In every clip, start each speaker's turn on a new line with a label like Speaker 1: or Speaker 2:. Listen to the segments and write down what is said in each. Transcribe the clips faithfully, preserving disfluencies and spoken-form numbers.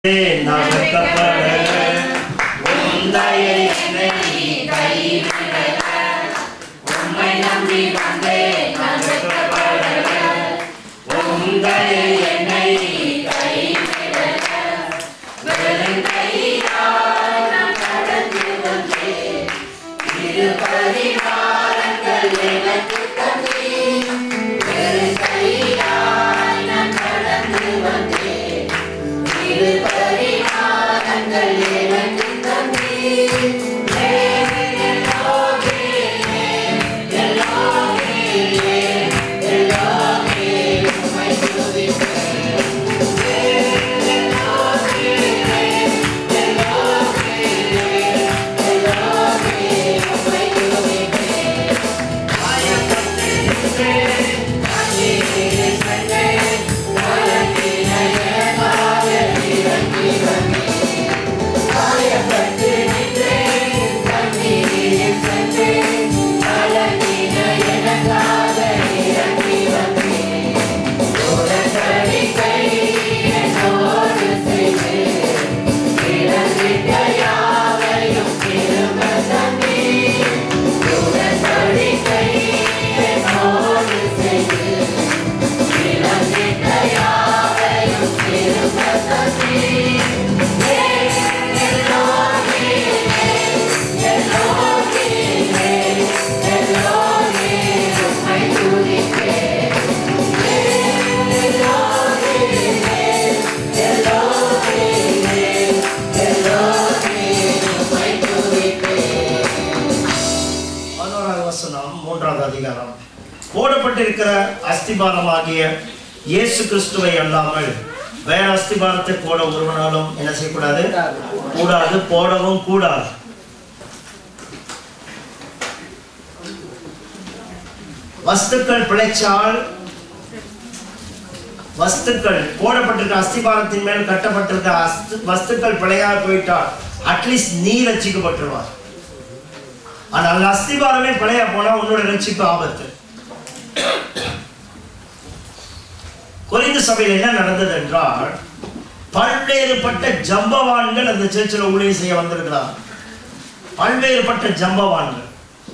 Speaker 1: போடப்பட்டிருக்கிற அஸ்திபாரமாகிய இயேசு கிறிஸ்துவை அல்லாமல் வேற அஸ்திபாரத்தை போட ஒருவனாலும் என்ன செய்யக்கூடாது? கூடாது, போடவும் கூடாது. வஸ்துக்கள் பிழைச்சால், வஸ்துக்கள் போடப்பட்டிருக்க அஸ்திபாரத்தின் மேல் கட்டப்பட்டிருக்க வஸ்துக்கள் பிழையா போயிட்டால் அட்லீஸ்ட் நீ ரட்சிக்கப்பட்டுருவார். ஆனால் அஸ்திபாரமே பிழையா போனா உன்னோட ரட்சிப்பு ஆபத்து. கொரிந்து சபையில் என்ன நடந்தது என்றால், பல்வேறுபட்ட ஜம்பவான்கள் அந்த சர்ச்சில் ஊழியம் செய்ய வந்திருக்கிறார். பல்வேறுபட்ட ஜம்பவான்கள்,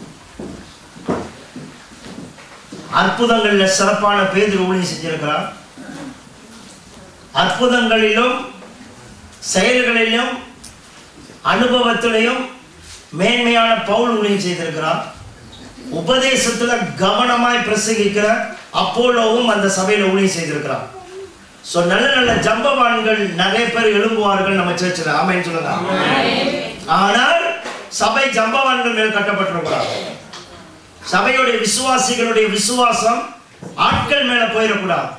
Speaker 1: அற்புதங்கள்ல சிறப்பான பேதுரு ஊழியம் செஞ்சிருக்கிறார். அற்புதங்களிலும் செயல்களிலும் அனுபவத்திலையும் மேன்மையான பவுல் ஊழியம் செய்திருக்கிறார். உபதேசத்துல கவனமாய் பிரசங்கிக்கிற அப்போலோவும் அந்த சபையில ஊழியம் செய்திருக்கிறார். சோ நல்ல நல்ல ஜம்பவான்கள் நிறைய பேர் எழும்புவார்கள் நம்ம சர்ச்சில். ஆமென் சொல்லுங்க. ஆனால் சபை ஜம்பவான்கள் மேல் கட்டப்பட்டிருக்கிறார். சபையுடைய விசுவாசிகளுடைய விசுவாசம் ஆட்கள் மேல போயிடக்கூடாது.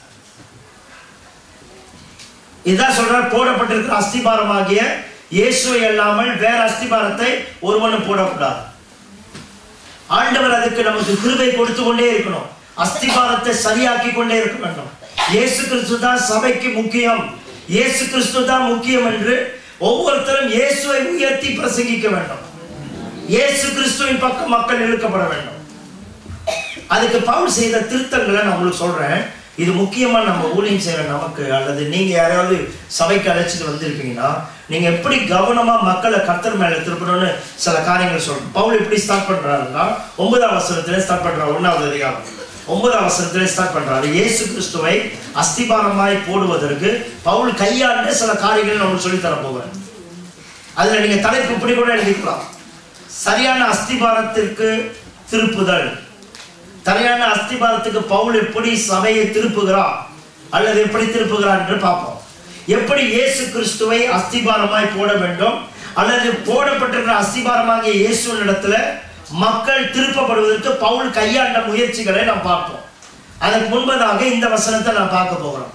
Speaker 1: இதான் சொல்றார், போடப்பட்டிருக்கிற அஸ்திபாரமாகிய இயேசுவை அல்லாமல் வேற அஸ்திபாரத்தை ஒருவனும் போடக்கூடாது. ஆண்டவர் அதுக்கு நமக்கு கிருபை கொடுத்து கொண்டே இருக்கணும். அஸ்திபாரத்தை சரியாக்கி கொண்டே இருக்க வேண்டும். இயேசு கிறிஸ்து தான் சபைக்கு முக்கியம், இயேசு கிறிஸ்து தான் முக்கியம் என்று ஒவ்வொருத்தரும் இயேசுவை உயர்த்தி பிரசங்கிக்க வேண்டும். இயேசு கிறிஸ்துவின் பக்கம் மக்கள் இழுக்கப்பட வேண்டும். அதுக்கு பவுல் செய்த திருத்தங்களை நான் உங்களுக்கு சொல்றேன். இது முக்கியமா நம்ம ஊழியம் செய்யற நமக்கு, அல்லது நீங்க யாராவது சபைக்கு அழைச்சிட்டு வந்திருப்பீங்கன்னா, நீங்க எப்படி கவனமா மக்களை கர்த்தர் மேல திருப்பணும்னு சில காரியங்கள் சொல்றோம். பவுல் எப்படி ஸ்டார்ட் பண்றாருன்னா, ஒன்பதாம் வசனத்திலே ஸ்டார்ட் பண்றாரு. ஒன்னாவது அதிகாரம் ஒன்பதாம் வசனத்திலே ஸ்டார்ட் பண்றாரு. இயேசு கிறிஸ்துவை அஸ்திபாரமாய் போடுவதற்கு பவுல் கையாண்ட சில காரியங்கள் நான் சொல்லி தர போகிறேன். அதுல நீங்க தலைப்பு இப்படி கூட எழுதிக்கலாம், சரியான அஸ்திபாரத்திற்கு திருப்புதல். சரியான அஸ்திபாரத்துக்கு பவுல் எப்படி சபையை திருப்புகிறார் அல்லது எப்படி திருப்புகிறார் என்று பார்ப்போம். எப்படி இயேசு கிறிஸ்துவை அஸ்திபாரமாய் போட வேண்டும் அல்லது போடப்பட்டிருக்கிற அஸ்திபாரமாகிய இயேசுவின் இடத்துல மக்கள் திருப்பப்படுவதற்கு பவுல் கையாண்ட முயற்சிகளை நாம் பார்ப்போம். அதற்கு முன்பதாக இந்த வசனத்தை நாம் பார்க்க போகிறோம்.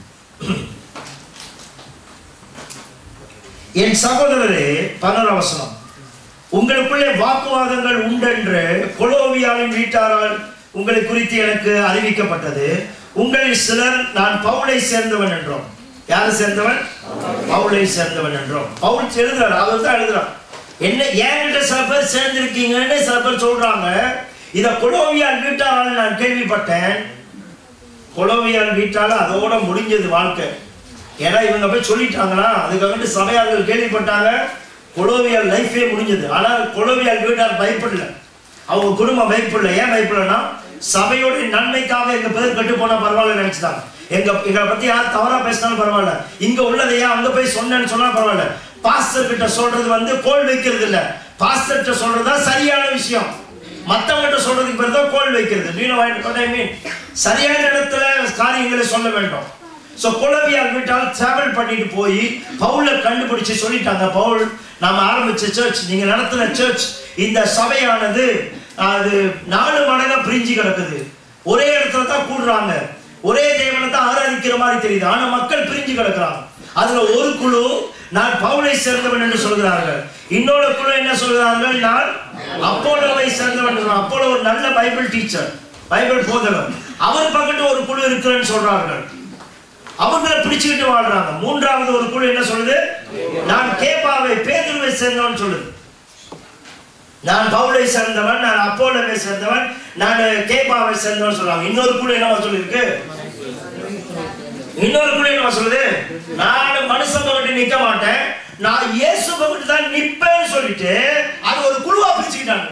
Speaker 1: என் சகோதரரே, பதினோராம் வசனம், உங்களுக்குள்ளே வாக்குவாதங்கள் உண்டென்று கொலோவியாவின் வீட்டாரால் உங்களை குறித்து எனக்கு அறிவிக்கப்பட்டது. உங்களில் சிலர் நான் பவுலை சேர்ந்தவன் என்றோம். யாரை சேர்ந்தவன்? பவுலை சேர்ந்தவன் என்றோம். பவுல் எழுதுறாரு, அவர் தான் எழுதுறார். என்ன என்கிட்ட சில பேர் சேர்ந்திருக்கீங்கன்னு சில பேர் சொல்றாங்க. இத கொலோவியால் வீட்டாரால் நான் கேள்விப்பட்டேன். கொலோவியால் வீட்டால அதோட முடிஞ்சது வாழ்க்கை. ஏன்னா இவங்க போய் சொல்லிட்டாங்கன்னா அதுக்காக சபையார்கள் கேள்விப்பட்டாங்க, கொலோவியால் லைஃபே முடிஞ்சது. ஆனால் கொலோவியால் வீட்டார் பயப்படல, அவங்க குடும்பம் பயப்படல. ஏன் பயப்படலன்னா சபையோட நன்மைக்காக எங்க பேர் கட்டு போனா பரவாயில்ல நினைச்சுட்டாங்க. எங்க எங்களை பத்தி யார் தவறா பேசினாலும் பரவாயில்ல, இங்க உள்ளதையா அங்க போய் சொன்னேன்னு சொன்னா பரவாயில்ல. பாஸ்டர் கிட்ட சொல்றது வந்து கோல் வைக்கிறது இல்ல, பாஸ்டர் கிட்ட சொல்றதா சரியான விஷயம். மத்தவங்கிட்ட சொல்றதுக்கு பேர் தான் கோல் வைக்கிறது. சரியான இடத்துல காரியங்களை சொல்ல வேண்டும். சோ கொலோவியால் வீட்டால் டிராவல் பண்ணிட்டு போய் பவுலை கண்டுபிடிச்சு சொல்லிட்டாங்க, பவுல் நாம ஆரம்பிச்ச சர்ச், நீங்க நடத்தின சர்ச், இந்த சபையானது அது நாலு மடங்கா பிரிஞ்சு கிடக்குது. ஒரே இடத்துல தான் கூடுறாங்க, ஒரே தேவனை தான் ஆராதிக்கிற மாதிரி தெரியுது, ஆனா மக்கள் பிரிஞ்சு கிடக்குறாங்க. அதுல ஒரு குழு நான் பவுலை சேர்ந்தவன் என்று சொல்கிறார்கள், இன்னொரு குழு என்ன சொல்கிறார்கள், நான் அப்போலோவை சேர்ந்தவன். அப்போலோ ஒரு நல்ல பைபிள் டீச்சர், பைபிள் போதவர். அவர் பக்கத்து ஒரு குழு இருக்கிறேன்னு சொல்றார்கள், அவங்களை பிடிச்சுக்கிட்டு வாழ்றாங்க. மூன்றாவது ஒரு குழு என்ன சொல்லுது, நான் கேபாவை பேதுருவை சேர்ந்தவன் சொல்லுது. நான் பவுலை சேர்ந்தவன், நான் அப்போலோவை சேர்ந்தவன், நான் கேபாவை சேர்ந்தவன் சொல்றாங்க. இன்னொரு குழு என்ன சொல்லிருக்கு, இன்னொரு குழு என்ன சொல்லுது, நான் மனுஷன் பக்கத்து நிக்க மாட்டேன், நான் இயேசு பக்கத்து தான் நிப்பேன்னு சொல்லிட்டு அது ஒரு குழுவா பிரிச்சுக்கிட்டாங்க.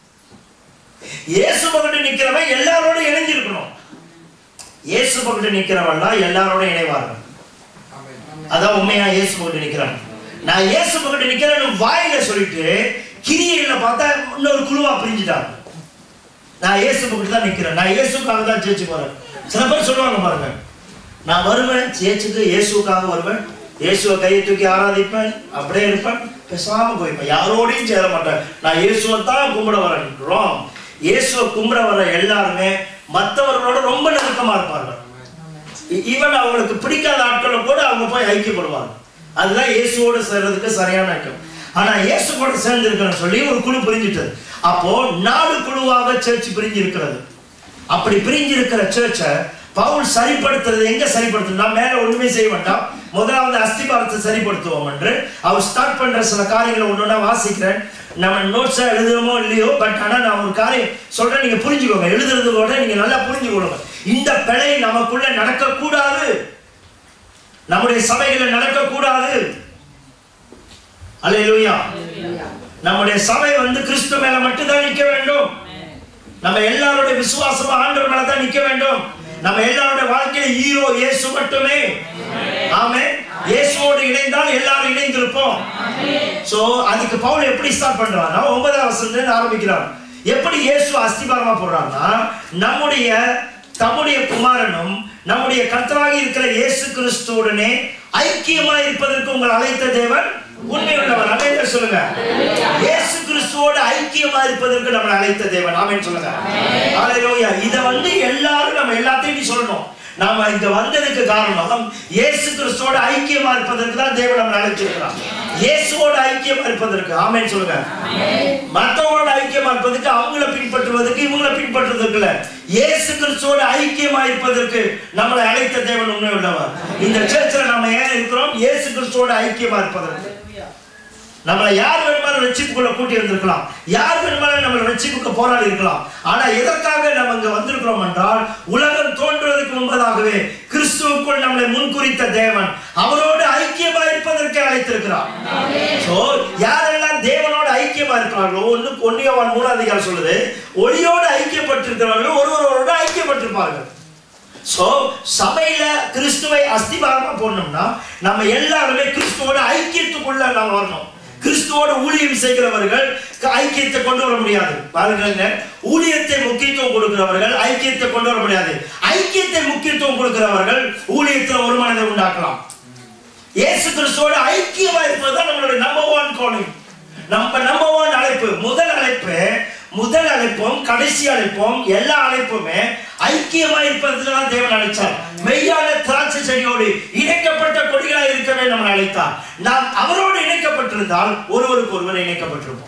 Speaker 1: இயேசு பக்கத்து நிக்கிறவன் எல்லாரோட இணைஞ்சிருக்கணும். இயேசு பக்கத்து நிக்கிறவன் தான் எல்லாரோட இணைவார்கள். அதான் உண்மையா இயேசு பக்கத்து நிக்கிறான். நான் இயேசு பக்கத்து நிக்கிறேன்னு வாயில சொல்லிட்டு கிரியையில பார்த்தா இன்னொரு குழுவா பிரிஞ்சுட்டாங்க. நான் இயேசு பக்கத்து தான் நிக்கிறேன், நான் இயேசுக்காக தான் சேர்ச்சு போறேன். சில பேர் சொல்லுவாங்க பாருங்க, நான் வருவேன் சேர்ச்சுக்கு இயேசுக்காக வருவேன், இயேசுவை கையை தூக்கி ஆராதிப்பேன், அப்படியே இருப்பேன், பேசாம போய்ப்பேன், யாரோடையும் சேர மாட்டேன், நான் இயேசுவை தான் கும்பிட வரேன். இயேசுவை கும்பிட வர எல்லாருமே மற்றவர்களோட ரொம்ப நெருக்கமா இருப்பார்கள். ஈவன் அவங்களுக்கு பிடிக்காத ஆட்களும் கூட அவங்க போய் ஐக்கியப்படுவாங்க. அதுதான் இயேசுவோடு சேர்றதுக்கு சரியான ஐக்கியம். ஆனா இயேசு கூட சேர்ந்து இருக்கிறேன்னு சொல்லி ஒரு குழு பிரிஞ்சிட்டது. அப்போ நாலு குழுவாக சர்ச் பிரிஞ்சு இருக்கிறது. அப்படி பிரிஞ்சு இருக்கிற சர்ச்சை பவுல் சரிப்படுத்துறது எங்க சரிப்படுத்துனா, மேல ஒண்ணுமே செய்ய மாட்டான், முதலாவது அஸ்திபாரத்தை சரிப்படுத்துவோம் என்று அவர் ஸ்டார்ட் பண்ற சில காரியங்களை ஒன்னொன்னா வாசிக்கிறேன். நம்ம நோட்ஸா எழுதுறோமோ இல்லையோ, பட் ஆனா நான் ஒரு காரியம் சொல்றேன், நீங்க புரிஞ்சுக்கோங்க. எழுதுறது கூட நீங்க நல்லா புரிஞ்சுக்கொள்ளுங்க. இந்த பிழை நமக்குள்ள நடக்க கூடாது, நம்முடைய சபைகளை நடக்க கூடாது. அல்லேலூயா. நம்முடைய சபை வந்து கிறிஸ்து மேல மட்டும்தான் நிக்க வேண்டும். நம்ம எல்லாருடைய விசுவாசமா ஆண்டவர் மேல தான் நிக்க வேண்டும். நம்ம எல்லாருடைய வாழ்க்கையில ஹீரோ இயேசு மட்டுமே. ஆமென். இயேசுவோடு இணைந்தால் எல்லாரும் இணைந்திருப்போம். சோ அதுக்கு பவுல் எப்படி ஸ்டார்ட் பண்றாருன்னா, ஒன்பதாம் வசனத்துல ஆரம்பிக்கிறார். எப்படி இயேசு அஸ்திபாரமா போடுறாருன்னா, நம்முடைய தம்முடைய குமாரனும் நம்முடைய கர்த்தராகி இருக்கிற இயேசு கிறிஸ்துவுடனே ஐக்கியமா இருப்பதற்கு உங்கள் அழைத்த தேவன் உண்மையுள்ளவர். ஆமென் சொல்லுங்க. இயேசு கிறிஸ்துவோடு ஐக்கியமா இருப்பதற்கு நம்மளை அழைத்த தேவன். ஆமென் சொல்லுங்க. ஹalleluya. இத வந்து எல்லாரும் நம்ம எல்லாத்தையும் சொல்லணும். நாம இங்க வந்ததுக்கு காரணம் இயேசு கிறிஸ்துவோட ஐக்கியமா இருப்பதற்கு தான் தேவன் நம்மளை அழைச்சிருக்கிறார். இயேசுவோட ஐக்கியமா இருப்பதற்கு. ஆமென் சொல்லுங்க. மற்றவங்களோட ஐக்கியமா இருப்பதற்கு, அவங்கள பின்பற்றுவதற்கு, இவங்களை பின்பற்றுவதற்கு இல்ல, இயேசு கிறிஸ்துவோட ஐக்கியமா இருப்பதற்கு நம்மளை அழைத்த தேவன் உண்மை உள்ளவர். இந்த சர்ச்சில் நம்ம ஏன் இருக்கிறோம், இயேசு கிறிஸ்துவோட ஐக்கியமா இருப்பதற்கு. நம்மளை யார் வேணுமாலும் ரட்சிப்புக்குள்ள கூட்டி வந்திருக்கலாம், யார் வேணுமாலும் நம்மளை ரட்சிப்புக்கு போராடி இருக்கலாம். ஆனா எதற்காக நம்ம இங்க வந்திருக்கிறோம் என்றால், உலகம் தோன்றுவதற்கு முன்பதாகவே கிறிஸ்துவுக்குள் நம்மளை முன்குறித்த தேவன் அவரோடு ஐக்கியமா இருப்பதற்கு அழைத்திருக்கிறார். சோ யாரெல்லாம் தேவனோட ஐக்கியமா இருக்கிறார்களோ, ஒண்ணு ஒன்னியவான் மூணாம் அதிகாரம் சொல்லுது, ஒளியோடு ஐக்கியப்பட்டிருக்கிறவர்கள் ஒருவரோட ஐக்கியப்பட்டிருப்பார்கள். சோ சபையில கிறிஸ்துவை அஸ்திபாரமா போடணும்னா நம்ம எல்லாருமே கிறிஸ்துவோட ஐக்கியத்துக்குள்ள நாம் வரணும். கிறிஸ்துவோட ஊழியம் செய்கிறவர்கள் ஐக்கியத்தை கொண்டு வர முடியாது. பாருங்க, ஊழியத்தை முக்கியத்துவம் கொடுக்கிறவர்கள் ஐக்கியத்தை கொண்டு வர முடியாது. ஐக்கியத்தை முக்கியத்துவம் கொடுக்கிறவர்கள் ஊழியத்தில் ஒரு மனதை உண்டாக்கலாம். இயேசு கிறிஸ்துவோட ஐக்கியமா இருப்பதுதான் நம்மளுடைய நம்பர் ஒன் காலிங், நம்ம நம்பர் ஒன் அழைப்பு. முதல் அழைப்பு, முதல் அழைப்பும் கடைசி அழைப்பும் எல்லா அழைப்புமே ஐக்கியமா இருப்பதுதான் தேவன் அழைச்சார். மெய்யான திராட்சை செடியோடு இணைக்கப்பட்ட கொடிகளா இருக்கவே நம்ம அழைத்தார். நாம் அவரோடு இணைக்கப்பட்டிருந்தால் ஒருவருக்கு ஒருவர் இணைக்கப்பட்டிருப்போம்.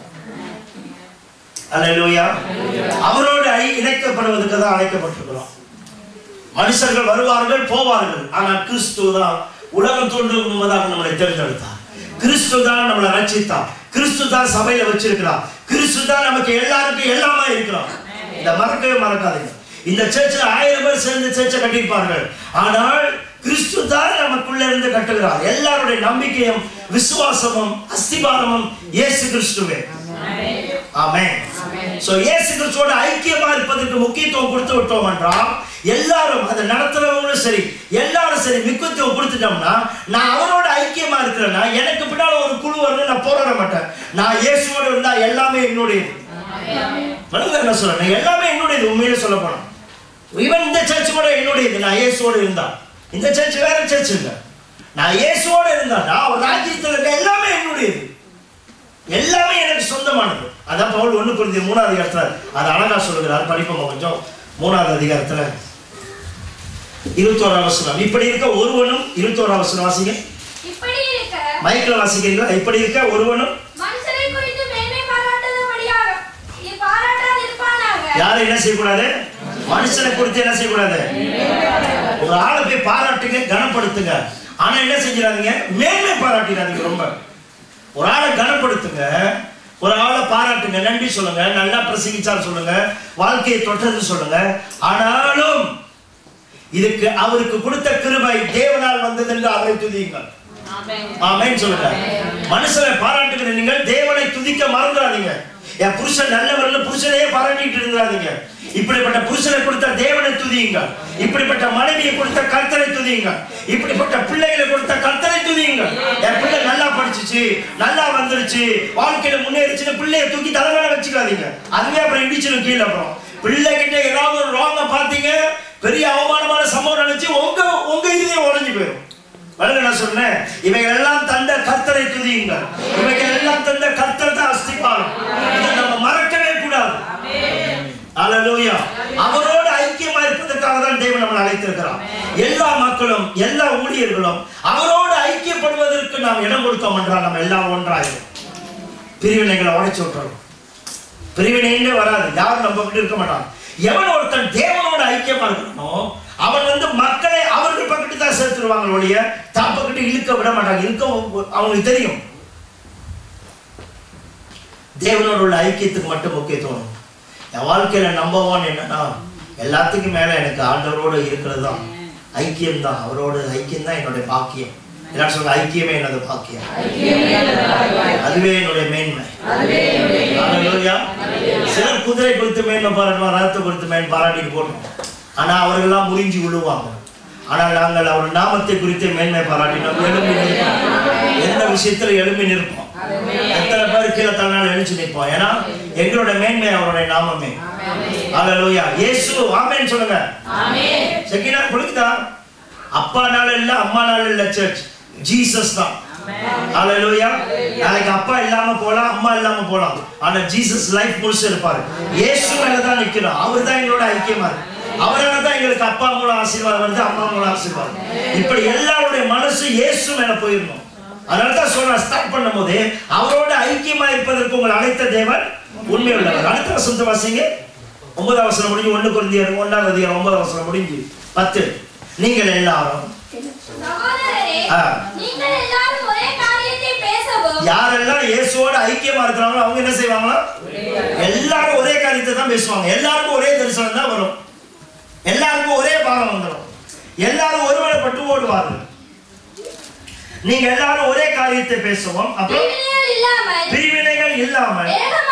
Speaker 1: அல்லேலூயா. அவரோடு இணைக்கப்படுவதற்கு தான் அழைக்கப்பட்டிருக்கிறோம். மனுஷர்கள் வருவார்கள் போவார்கள், ஆனால் கிறிஸ்து தான் உலகம் தோன்றும் முன்பதாக நம்மளை தேர்ந்தெடுத்தார். கிறிஸ்து தான் நம்மளை ரட்சித்தார். கிறிஸ்து தான் சபையில வச்சிருக்கிறார். கிறிஸ்து தான் நமக்கு எல்லாருக்கும் எல்லாமே இருக்கிறார். இத மறக்கவே மறக்காதீங்க. இந்த சர்ச்சில் ஆயிரம் பேர் சேர்ந்து சர்ச்சை கட்டியிருப்பார்கள், ஆனால் கிறிஸ்து தான் நமக்குள்ள இருந்து கட்டுகிறார். எல்லாருடைய நம்பிக்கையும் விசுவாசமும் அஸ்திபாரமும் இயேசு கிறிஸ்துவே. ஆமென். சோ இயேசு கிறிஸ்துவோட ஐக்கியமா இருப்பதற்கு முக்கியத்துவம் கொடுத்து விட்டோம் என்றால் எல்லாரும் அதை நடத்துறவங்களும் சரி எல்லாரும் சரி முக்கியத்துவம் கொடுத்துட்டோம்னா நான் அவரோட ஐக்கியமா இருக்கிறேன்னா எனக்கு பின்னால ஒரு குழு வரணும் நான் போராட மாட்டேன். நான் இயேசுவோட இருந்தா எல்லாமே என்னுடையது. என்ன சொல்றேன்? எல்லாமே என்னுடையது. உண்மையிலே சொல்ல போனா இவன் இந்த சர்ச் கூட என்னுடையது. நான் இயேசுவோட இருந்தா இந்த சர்ச் வேற சர்ச் இல்ல. நான் இயேசுவோட இருந்தா அவர் ராஜ்யத்தில் இருக்க எல்லாமே என்னுடையது. எல்லாமே எனக்கு சொந்தமானது. அதான் பவுல் ஒன்று கொரிந்தியர் மூணாவது அதிகாரத்துல அது அழகா சொல்லுகிறார். படிப்போம் கொஞ்சம். மூணாவது அதிகாரத்துல இருபத்தோராம் வசனம். இப்படி இருக்க ஒருவனும் இருபத்தோராம் வசனம் வாசிங்க. இப்படி இருக்க மைக்கில் வாசிக்கிறீங்களா? இப்படி இருக்க ஒருவனும் மனுஷரை குறித்து மேன்மை பாராட்டாதபடியாக பாராட்டாதிருப்பானாக. யாரை என்ன செய்யக்கூடாது? மனுஷனை குறித்து என்ன செய்யக்கூடாது? ஒரு ஆளை போய் பாராட்டுங்க, கனப்படுத்துங்க. ஆனா என்ன செஞ்சிடாதீங்க? மேன்மை பாராட்டிடாதீங்க. ரொம்ப ஒரு ஆளை கனப்படுத்துங்க, ஒரு ஆளை பாராட்டுங்க, நன்றி சொல்லுங்க, நல்லா பிரசங்கிச்சார் சொல்லுங்க, வாழ்க்கையை தொட்டது சொல்லுங்க. ஆனாலும் இதுக்கு அவருக்கு கொடுத்த கிருபை தேவனால் வந்தது என்று அவரை துதியுங்கள். ஆமென் சொல்லுங்க. மனுஷனை பாராட்டுகிற நீங்கள் தேவனை துதிக்க மறந்துடாதீங்க. என் புருஷன் நல்லவர்கள் புருஷனையே பாராட்டிட்டு இருந்தாதீங்க. இப்படிப்பட்ட புருஷனை கொடுத்த தேவனை துதியுங்க. இப்படிப்பட்ட மனைவியை கொடுத்த கர்த்தரை துதியுங்க. இப்படிப்பட்ட பிள்ளைகளை கொடுத்த கர்த்தரை துதியுங்க. என் பிள்ளை நல்லா படிச்சுச்சு, நல்லா வந்துருச்சு, வாழ்க்கையில முன்னேறிச்சுன்னு பிள்ளையை தூக்கி தலைமையில வச்சுக்காதீங்க. அதுவே அப்புறம் இடிச்சிடும் கீழே. அப்புறம் பிள்ளை கிட்ட ஏதாவது ஒரு ராங்க பாத்தீங்க, பெரிய அவமானமான சம்பவம் நினைச்சு உங்க உங்க இதயம் உடைஞ்சு போயிடும். நான் சொன்னேன் இவைகள் எல்லாம் தந்த கர்த்தரை துதியுங்க. இவைகள் எல்லாம் தந்த கர்த்தர் தான் அஸ்திபாரம். இதை நம்ம மறக்கவே கூடாது. அல்லேலூயா. அவரோடு ஐக்கியமா இருப்பதற்காக தான் தேவன் நம்மளை அழைத்திருக்கிறார். எல்லா மக்களும் எல்லா ஊழியர்களும் அவரோடு ஐக்கியப்படுவதற்கு நாம் இடம் கொடுத்தோம் என்றால் நம்ம எல்லாம் ஒன்றாயிரும். பிரிவினைகளை உடைச்சு விட்டுறோம். பிரிவினைன்னே வராது. யாரும் நம்ம கிட்ட இருக்க மாட்டாங்க. எவன் ஒருத்தன் தேவனோட ஐக்கியமா இருக்கணும் அவன் வந்து மக்களை அவர்கள் பக்கத்து தான் சேர்த்துருவாங்க ஒழிய தான் பக்கத்து இழுக்க விட மாட்டாங்க. இருக்க அவங்களுக்கு தெரியும். தேவனோட உள்ள ஐக்கியத்துக்கு மட்டும் முக்கியத்துவம். என் வாழ்க்கையில நம்பர் ஒன் என்னன்னா எல்லாத்துக்கும் மேல எனக்கு ஆண்டவரோடு இருக்கிறது தான் ஐக்கியம் தான். அவரோட ஐக்கியம் தான் என்னுடைய பாக்கியம். எல்லாரும் சொல்ல ஐக்கியமே என்னது பாக்கியம், அதுவே என்னுடைய மேன்மை. சிலர் குதிரை குறித்து மேன்மை பாராட்டுவாங்க, ரதத்தை குறித்து மேன் பாராட்டிட்டு போட்டோம். ஆனா அவர்கள்லாம் முறிஞ்சி விழுவாங்க. ஆனால் நாங்கள் அவர் நாமத்தை குறித்து மேன்மை பாராட்டினோம். எழும்பி நிற்போம். எந்த விஷயத்துல எழும்பி நிற்போம். எத்தனை பேர் கீழே தன்னால் எழுச்சி நிற்போம். ஏன்னா எங்களுடைய மேன்மை அவருடைய நாமமே. அல்லேலூயா. இயேசு ஆமென் சொல்லுங்க. செக்கினா கொடுக்குதா? அப்பா நாள் இல்ல, அம்மா நாள் இல்ல, சர்ச் ஜீசஸ் தான். அல்லேலூயா. நாளைக்கு அப்பா இல்லாம போலாம், அம்மா இல்லாம போலாம். ஆனா ஜீசஸ் லைஃப் முழுசு இருப்பாரு. இயேசு மேலதான் நிக்கிறோம். அவர் தான் எங்களோட ஐக்கியமா இருக்கு. அவரால தான் எங்களுக்கு அப்பா மூலம் ஆசீர்வாதம் வருது, அம்மா மூலம் ஆசீர்வாதம். இப்படி எல்லாருடைய மனசு இயேசு மேல போயிடணும். அதனாலதான் சொல்ல ஸ்டார்ட் பண்ணும் போது அவரோட ஐக்கியமா இருப்பதற்கு உங்களை அழைத்த தேவன் உண்மை உள்ளவர். அடுத்த வசனத்தை வாசிங்க. ஒன்பதாம் வசனம் முடிஞ்சு ஒண்ணு கொரிந்தியர் ஒன்றாவது அதிகாரம் ஒன்பதாம் வசனம் முடிஞ்சு பத்து. நீங்கள் எல்லாரும் யாரெல்லாம் இயேசுவோட ஐக்கியமா இருக்கிறாங்களோ அவங்க என்ன செய்வாங்களா? எல்லாரும் ஒரே காரியத்தை தான் பேசுவாங்க. எல்லாருக்கும் ஒரே தரிசனம் தான் வரும். எல்லாருக்கும் ஒரே பாகம் வந்துடும். எல்லாரும் ஒருவரைப்பட்டு ஓடுவார்கள். நீங்க எல்லாரும் ஒரே காரியத்தை பேசுவோம். அப்புறம் பிரிவினைகள் இல்லாமல்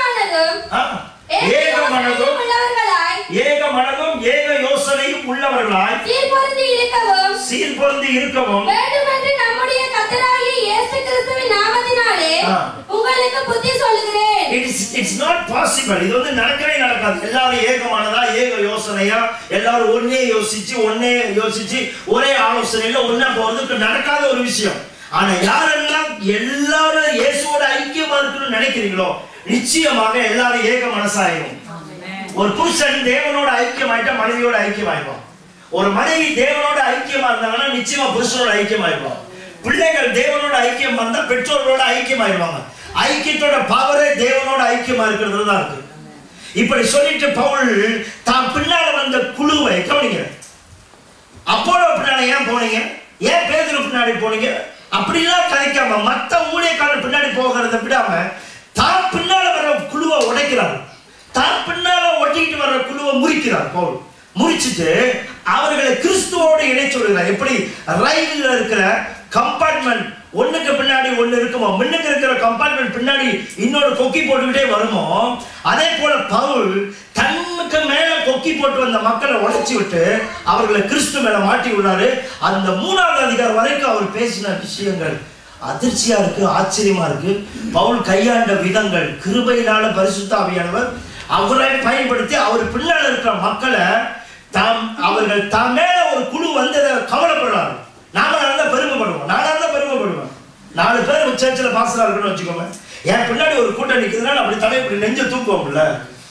Speaker 1: ஏக மனதும் ஏக மனதும் ஏக யோசனையும் உள்ளவர்களாய் சீர்பொருந்தி இருக்கவும் நம்முடைய கர்த்தராகிய இயேசு கிறிஸ்துவின் நாமத்தினாலே உங்களுக்கு புத்தி சொல்லுகிறேன். It's not possible. இது வந்து நடக்கவே நடக்காது. எல்லாரும் ஏகமானதா ஏக யோசனையா எல்லாரும் ஒண்ணே யோசிச்சு ஒண்ணே யோசிச்சு ஒரே ஆலோசனையில ஒண்ணா போறதுக்கு நடக்காத ஒரு விஷயம். ஆனா யாரெல்லாம் எல்லாரும் இயேசுவோட ஐக்கியமா இருக்கணும்னு நினைக்கிறீங்களோ நிச்சயமாக எல்லாரும் ஏக மனசாயிரும். ஒரு புருஷன் தேவனோட ஐக்கியமாயிட்டா மனைவியோட ஐக்கியமாயிடுவான். ஒரு மனைவி தேவனோட ஐக்கியமா இருந்தாங்கன்னா நிச்சயமா புருஷனோட ஐக்கியமாயிடுவான். பிள்ளைகள் தேவனோட ஐக்கியம் வந்தா பெற்றோர்களோட ஐக்கியமாயிடுவாங்க. ஐக்கியத்தோட பவரே தேவனோட ஐக்கியமா இருக்கிறது தான் இருக்கு. இப்படி சொல்லிட்டு பவுல் தான் பின்னால வந்த குழுவை கவனிங்க. அப்போலோ பின்னாடி ஏன் போனீங்க? ஏன் பேதுரு பின்னாடி போனீங்க? அப்படிலாம் கதைக்காம மத்த ஊழியக்காரர் பின்னாடி போகிறத விடாம தான் பின்னால வர குழுவை உடைக்கிறார். தான் பின்னால ஒட்டிக்கிட்டு வர்ற குழுவை முறிக்கிறார் பவுல். முறிச்சுட்டு அவர்களை கிறிஸ்துவோடு இணைச்சுடுகிறார். எப்படி ரயிலில் இருக்கிற கம்பார்ட்மெண்ட் ஒண்ணுக்கு பின்னாடி ஒண்ணு இருக்குமோ, முன்னுக்கு இருக்கிற கம்பார்ட்மெண்ட் பின்னாடி இன்னொரு கொக்கி போட்டுக்கிட்டே வருமோ, அதே போல பவுல் தன்னுக்கு மேல கொக்கி போட்டு வந்த மக்களை உடைச்சி விட்டு அவர்களை கிறிஸ்து மேல மாட்டி விடுறாரு. அந்த மூணாவது அதிகாரம் வரைக்கும் அவர் பேசின விஷயங்கள் அதிர்ச்சியா இருக்கு, ஆச்சரியமா இருக்கு. பவுல் கையாண்ட விதங்கள், கிருபையினால பரிசுத்த ஆவியானவர் அவரை பயன்படுத்தி அவர் பின்னால் இருக்கிற மக்களை தாம் அவர்கள் தாம் மேல ஒரு குழு வந்ததை கவலைப்படுறாரு. நாம தான் பெருமைப்படுவோம், நானா தான் பெருமைப்படுவேன். நாலு பேர் சர்ச்சில் பாஸ்டரா இருக்குன்னு வச்சுக்கோங்க, என் பின்னாடி ஒரு கூட்டம் நிற்கிறதுனால அப்படி தலை இப்படி நெஞ்ச தூக்குவோம்ல.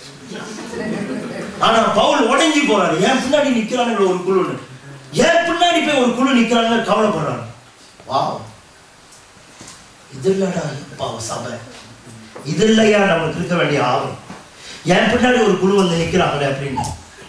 Speaker 1: ஆனா பவுல் உடஞ்சி போறாரு, என் பின்னாடி நிக்கிறாங்க ஒரு குழுன்னு, என் பின்னாடி போய் ஒரு குழு நிக்கிறாங்க கவலைப்படுறாங்க. வா, இது இல்லடா சபை, இது இல்லையா நமக்கு இருக்க வேண்டிய ஆர்வம். என் பின்னாடி ஒரு குழு வந்து நிக்கிறாங்களே அப்படின்னு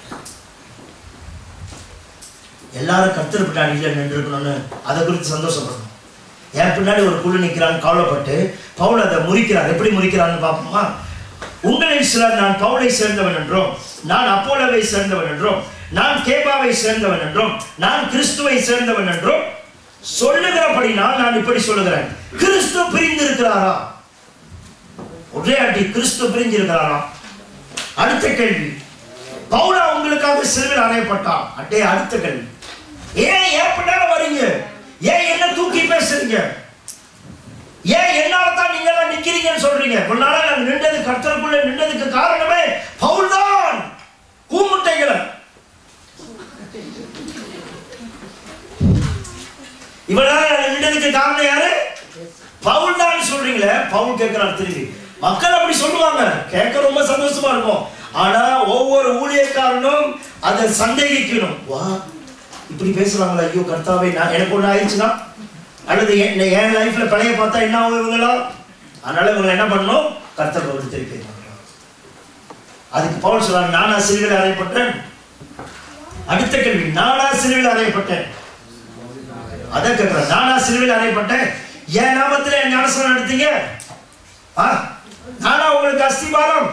Speaker 1: எல்லாரும் கர்த்தர் பின்னாடி நின்று இருக்கணும்னு அதை குறித்து சந்தோஷப்படணும். என் பின்னாடி ஒரு குழு நிற்கிறான்னு கவலைப்பட்டு பவுல் அதை முறிக்கிறார். எப்படி முறிக்கிறான்னு பார்ப்போமா? உங்களில் சிலர் நான் பவுலை சேர்ந்தவன் என்றும், நான் அப்போலோவை சேர்ந்தவன் என்றும், நான் கேபாவை சேர்ந்தவன் என்றும், நான் கிறிஸ்துவை சேர்ந்தவன் என்றும் சொல்லுகிறபடினால் நான் இப்படி சொல்லுகிறேன். கிறிஸ்து பிரிந்து இருக்கிறாரா? ஒரே அடி, கிறிஸ்து பிரிஞ்சு இருக்கிறாரா? அடுத்த கேள்வி, பவுலா உங்களுக்காக சிலுவையில் அறையப்பட்டான். அட்டே அடுத்த கேள்வி, ஏன் ஏன் பின்னால வரீங்க? ஏன் என்ன தூக்கி பேசுறீங்க? ஏன் என்னால தான் நீங்க எல்லாம் நிக்கிறீங்கன்னு சொல்றீங்க? கொஞ்ச நாளா நான் நின்றது கர்த்தருக்குள்ள நின்றதுக்கு காரணமே பவுல் தான். கூமுட்டைகளை இவனால நின்றதுக்கு காரணம் யாரு? பவுல் தான் சொல்றீங்களே. பவுல் கேட்கிறார் திரும்பி. மக்கள் அப்படி சொல்லுவாங்க, கேட்க ரொம்ப சந்தோஷமா இருக்கும். ஆனா ஒவ்வொரு ஊழியக்காரனும் அதை சந்தேகிக்கணும். வா, இப்படி பேசுறாங்களா? ஐயோ கர்த்தாவே, நான் எனக்கு ஒண்ணு ஆயிடுச்சுன்னா அல்லது என் லைஃப்ல பழைய பார்த்தா என்ன ஆகும் இவங்களா? அதனால இவங்க என்ன பண்ணணும்? கர்த்தர் பவுல் திருப்பி. அதுக்கு பவுல் சொல்றாங்க, நானா சிலுவையில் அறையப்பட்டேன். அடுத்த கேள்வி, நானா சிலுவையில் அறையப்பட்டேன்? அதை கேட்கிறேன், நானா சிலுவையில் அறையப்பட்டேன்? என் நாமத்துல என் ஞானஸ்நானம் எடுத்தீங்க? நானா உங்களுக்கு அஸ்திபாரம்?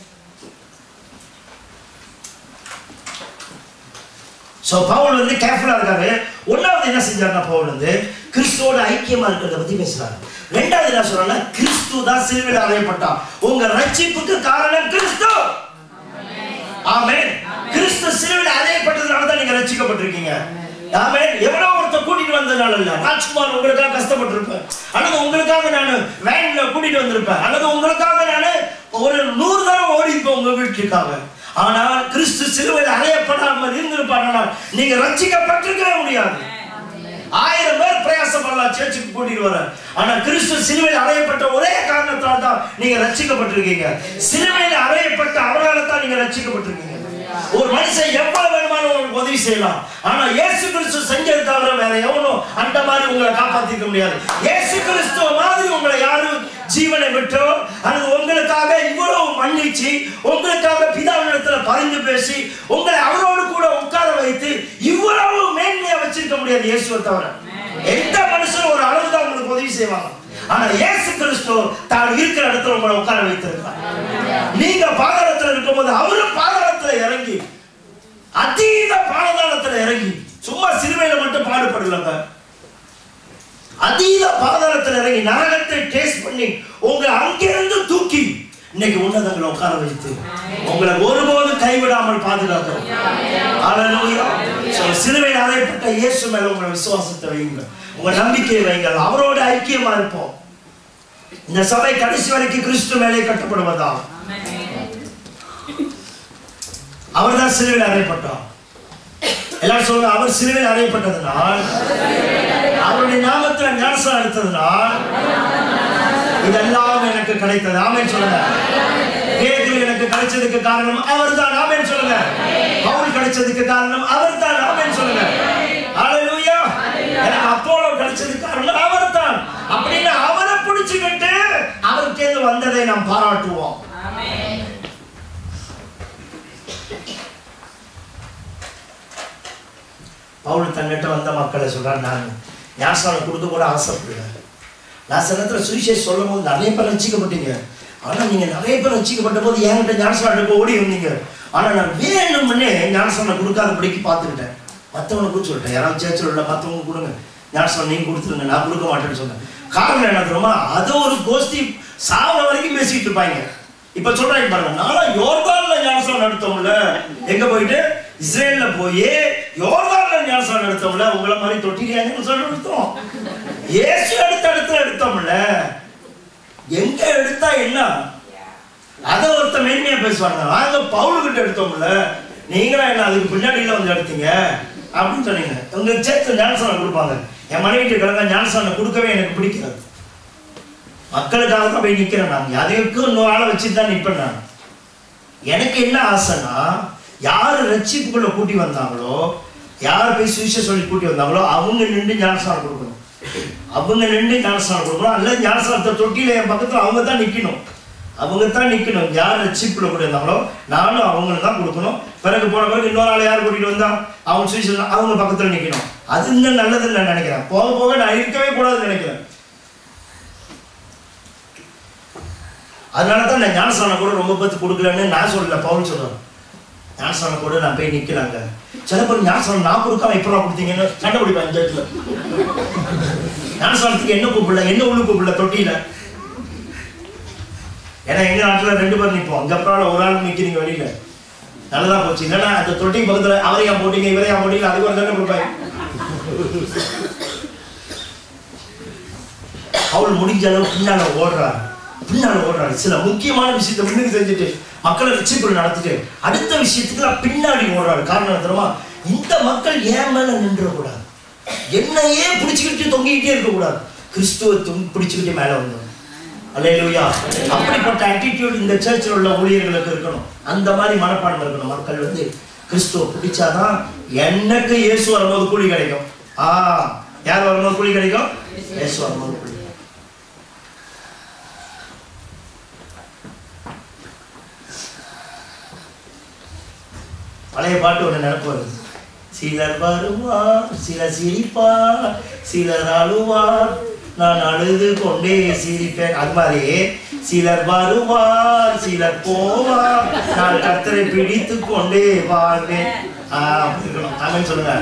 Speaker 1: சோ பவுல் வந்து கேர்ஃபுல்லா இருக்காரு. ஒன்னாவது என்ன செஞ்சாருன்னா, பவுல் வந்து கிறிஸ்துவோட ஐக்கியமா இருக்கிறத பத்தி பேசுறாரு. ரெண்டாவது என்ன சொல்றாங்க, கிறிஸ்து தான் சிலுவையில் அறையப்பட்டார். உங்க ரட்சிப்புக்கு காரணம் கிறிஸ்து. ஆமென். கிறிஸ்து சிலுவையில் அறையப்பட்டதனால தான் நீங்க ரட்சிக்கப்பட்டிருக்கீங்க. ஆமென். எவனோ ஒருத்தர் கூட்டிட்டு வந்ததுனால இல்ல. ராஜ்குமார் உங்களுக்காக கஷ்டப்பட்டிருப்பேன், அல்லது உங்களுக்காக நான் வேன்ல கூட்டிட்டு வந்திருப்பேன், அல்லது உங்களுக்காக நான் ஒரு நூறு தரம் ஓடி இருப்பேன் உங்க வீட்டுக்காக. ஆனால் கிறிஸ்து சிலுவையில் அறையப்படாமல் இருந்திருப்பார், நீங்க ரட்சிக்கப்பட்டிருக்கவே முடியாது. ஆயிரம் பேர் பிரயாசப்படலாம் சேர்ச்சுக்கு கூட்டிட்டு வர, ஆனா கிறிஸ்து சிலுவையில் அறையப்பட்ட ஒரே காரணத்தால் தான் நீங்க ரட்சிக்கப்பட்டிருக்கீங்க. சிலுவையில் அறையப்பட்ட அவரால் தான் நீங்க ரட்சிக்கப்பட்டிருக்கீங்க. ஒரு மனுஷன் எவ்வளவு வேணுமானு உங்களுக்கு உதவி செய்யலாம், ஆனா இயேசு கிறிஸ்து செஞ்சது தவிர வேற எவனும் அந்த மாதிரி உங்களை காப்பாத்திக்க முடியாது. இயேசு கிறிஸ்துவ மாதிரி உங்களை யாரும் ஜீவனை விட்டோ அல்லது உங்களுக்காக இவ்வளவு மன்னிச்சு உங்களுக்காக பிதாவினிடத்துல பரிந்து பேசி உங்களை அவரோடு கூட உட்கார வைத்து இவ்வளவு மேன்மையா வச்சிருக்க முடியாது இயேசுவை தவிர. எந்த மனுஷனும் ஒரு அளவுதான் உங்களுக்கு உதவி செய்வாங்க, ஆனா இயேசு கிறிஸ்து தான் இருக்கிற இடத்துல உங்களை உட்கார வைத்திருக்கிறார். நீங்க பாதாளத்துல இருக்கும் போது அவரும் பாதாளத்துல இறங்கி, அதீத பாதாளத்துல இறங்கி, சும்மா சிலுவையில மட்டும் பாடுபடலங்க, அதீத பாதாளத்துல இறங்கி நரகத்தை டேஸ்ட் பண்ணி உங்களை அங்கிருந்து தூக்கி இன்னைக்கு உன்னதங்களை உட்கார வைத்து உங்களை ஒருபோதும் கைவிடாமல் பாதுகாக்கிறோம். ஹல்லேலூயா. சிலுவையில் அறையப்பட்ட இயேசு மேல உங்களை விசுவாசத்தை வைங்க, உங்க நம்பிக்கையை வைங்க, அவரோட ஐக்கியமா இருப்போம். இந்த சபை கடைசி வரைக்கும் கிறிஸ்து மேலே கட்டப்படுவதா? அவர் தான் சிலுவையில் அறையப்பட்டார். எல்லாரும் சொல்லுங்க, அவர் சிலுவையில் அறையப்பட்டதனால், அவருடைய நாமத்தில் ஞானஸ்நானம் எடுத்ததனால் இதெல்லாம் எனக்கு கிடைத்தது. ஆமென் சொல்லுங்க. பேதுரு எனக்கு கிடைச்சதுக்கு காரணம் அவர் தான். ஆமென் சொல்லுங்க. பவுல் கிடைச்சதுக்கு காரணம் அவர் தான். ஆமென் சொல்லுங்க. ஹல்லேலூயா. எனக்கு அப்போலோ கிடைச்சதுக்கு காரணம் அவர் தான். அப்படின்னு அவரை பிடிச்சுக்கிட்டு அவருக்கு வந்ததை நாம் பாராட்டுவோம். பவுல் தன்னிட்ட வந்த மக்களை சொல்றார், நான் ஞானஸ்நானம் கொடுக்க கூட ஆசைப்படுறேன். நான் சில நேரத்தில் சுவிசேஷம் சொல்லும் போது நிறைய பேர் ரட்சிக்கப்பட்டீங்க, ஆனால் நீங்க நிறைய பேர் ரட்சிக்கப்பட்ட போது என்கிட்ட ஞானஸ்நானம் ஓடி வந்தீங்க, ஆனால் நான் வேணும்னே ஞானஸ்நானம் கொடுக்காதபடிக்கு பார்த்துக்கிட்டேன். மற்றவனுக்கும் சொல்லிட்டேன், யாராவது சேர்ச்சில் உள்ள மற்றவங்க கொடுங்க, ஞானஸ்நானம் நீங்க கொடுத்துருங்க, நான் கொடுக்க மாட்டேன்னு சொன்னேன். காரணம் என்ன தெரியுமா? அது ஒரு கோஷ்டி சாவர வரைக்கும் பேசிட்டு இருப்பாங்க. இப்ப சொல்றாங்க பாருங்க, நானும் யோர்தான்ல ஞானஸ்நானம் நடத்தோம்ல, எங்க போயிட்டு இஸ்ரேல்ல போய் யோர்தான்ல ஞானஸ்நானம் நடத்தோம்ல, உங்களை மாதிரி தொட்டிலியாங்கன்னு சொல்லி எடுத்தோம். ஏசு அடுத்த அடுத்து எடுத்தோம்ல, எங்க எடுத்தா என்ன? அதை ஒருத்த மேன்மையா பேசுவாங்க. நாங்க பவுலுக்கிட்ட எடுத்தோம்ல, நீங்களா என்ன அதுக்கு பின்னாடியில வந்து எடுத்தீங்க அப்படின்னு சொன்னீங்க. உங்களுக்கு சேர்த்து ஞானஸ்நானம் கொடுப்பாங்க. என் மனைவிட்டு கிழங்க ஞானஸ்நானம் கொடுக்கவே எனக்கு பிடிக்காது. மக்களுக்காக தான் போய் நிற்கிறேன். நான் அதுக்கு இன்னொரு ஆளை வச்சுட்டு தான் நிற்பேன். நான் எனக்கு என்ன ஆசைன்னா, யார் ரட்சிப்புக்குள்ள கூட்டி வந்தாங்களோ, யார் போய் சுவிசேஷம் சொல்லி கூட்டி வந்தாங்களோ அவங்க நின்று ஞானஸ்நானம் கொடுக்கணும். அவங்க நின்று ஞானஸ்நானம் கொடுக்கணும். அல்ல ஞானஸ்நானத்தை தொட்டியில என் பக்கத்தில் அவங்க தான் நிற்கணும். அவங்க தான் நிற்கணும். யார் ரட்சிப்புக்குள்ள கூட்டி வந்தாங்களோ நானும் அவங்களுக்கு தான் கொடுக்கணும். பிறகு போன பிறகு இன்னொரு ஆளை யார் கூட்டிட்டு வந்தா அவங்க சுவிசேஷம் அவங்க பக்கத்தில் நிற்கணும். அது இன்னும் நல்லதுன்னு நான் நினைக்கிறேன். போக போக நான் இருக்கவே கூடாதுன்னு நினைக்கிறேன். அதனால தான் நான் ஞானஸ்நானம் கூட ரொம்ப பத்து கொடுக்கலன்னு நான் சொல்லல, பவுல் சொல்றேன். ஞானஸ்நானம் கூட நான் போய் நிற்கிறாங்க. சில பேர் ஞானஸ்நானம் நான் கொடுக்காம எப்போ கொடுத்தீங்கன்னு சண்டை பிடிப்பேன் ஜட்ஜில். ஞானஸ்நானத்துக்கு என்ன கூப்பிடல, என்ன உள்ளு கூப்பிடல தொட்டியில. ஏன்னா எங்க நாட்டில் ரெண்டு பேர் நிற்போம், அங்கே அப்புறம் ஒரு ஆள் நிற்கிறீங்க வெளியில. நல்லதா போச்சு. இல்லைன்னா அந்த தொட்டி பக்கத்தில் அவரையா போட்டீங்க இவரையா போட்டீங்க அதுக்கு ஒரு சண்டை கொடுப்பாங்க. அவள் முடிஞ்ச அளவு பின்னால ஓடுறாரு, பின்னால ஓடுறாரு. சில முக்கியமான விஷயத்தை முன்னுக்கு செஞ்சுட்டு மக்களை ரட்சிப்புகள் நடத்திட்டு அடுத்த விஷயத்துக்கு பின்னாடி ஓடுறாரு. காரணம் தெரியுமா? இந்த மக்கள் ஏன் மேல நின்றக்கூடாது, என்னையே பிடிச்சுக்கிட்டு தொங்கிக்கிட்டே இருக்கக்கூடாது, கிறிஸ்துவ பிடிச்சுக்கிட்டே மேல வந்து. அல்லேலூயா. அப்படிப்பட்ட ஆட்டிடியூட் இந்த சர்ச்சில் உள்ள ஊழியர்களுக்கு இருக்கணும். அந்த மாதிரி மனப்பான்மை இருக்கணும். மக்கள் வந்து கிறிஸ்துவ பிடிச்சாதான் எனக்கு இயேசு வரும்போது கூலி கிடைக்கும். ஆ யார் வரும்போது கூலி கிடைக்கும்? இயேசு வரும்போது கூலி. பழைய பாட்டு ஒன்று நினைப்பு வருது. சிலர் வருவார், சிலர் சிரிப்பார், சிலர் அழுவார், நான் அழுது கொண்டே சிரிப்பேன். அது மாதிரி சிலர் வருவார், சிலர் போவார், நான் கர்த்தரை பிடித்து கொண்டே வாழ்வேன். ஆமென் சொல்லுங்க.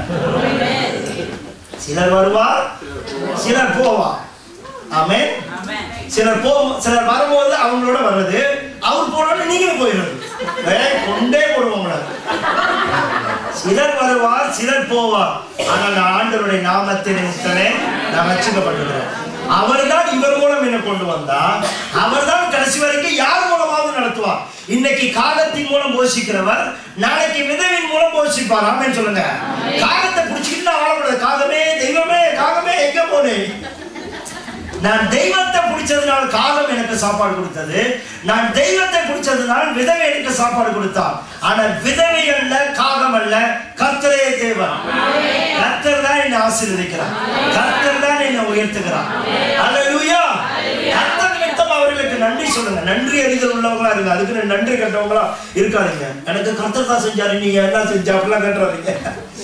Speaker 1: சிலர் வருவார், சிலர் போவார். ஆமென். சிலர் போ சிலர் வரும்போது அவங்களோட வர்றது, அவர் போனோட நீங்களும் போயிடுறது, கொண்டே போடுவோங்கள. சிலர் வருவார், சிலர் போவார், ஆனால் நான் ஆண்டவருடைய நாமத்தை நிமித்தமே நான் ரட்சிக்கப்பட்டிருக்கிறேன். அவர் தான் இவர் மூலம் என்ன கொண்டு வந்தா, அவர் தான் கடைசி வரைக்கும் யார் மூலமாவது நடத்துவார். இன்னைக்கு காகத்தின் மூலம் போஷிக்கிறவர் நாளைக்கு விதவின் மூலம் போஷிப்பார். ஆமென் சொல்லுங்க. காகத்தை பிடிச்சிக்கிட்டு ஆளக்கூடாது. காகமே தெய்வமே காகமே எங்க போனேன்? நான் தெய்வத்தை பிடிச்சதுனால காகம் எனக்கு சாப்பாடு கொடுத்தது, நான் தெய்வத்தை பிடிச்சதுனால விதவை எனக்கு சாப்பாடு கொடுத்தார். ஆனால் விதவை அல்ல, காகம் அல்ல, கர்த்தரே தேவன். கர்த்தர் தான் என்னை ஆசீர்வதிக்கிறார், கர்த்தர் தான் என்னை உயர்த்துகிறார். அல்லேலூயா. கர்த்தர் நிமித்தம் அவர்களுக்கு நன்றி சொல்லுங்க. நன்றி அறிதல் உள்ளவங்களா இருங்க. அதுக்கு நன்றி கட்டவங்களா இருக்காதீங்க. எனக்கு கர்த்தர் தான் செஞ்சாரு, நீங்க என்ன செஞ்சா அப்படிலாம் கட்டுறாதீங்க.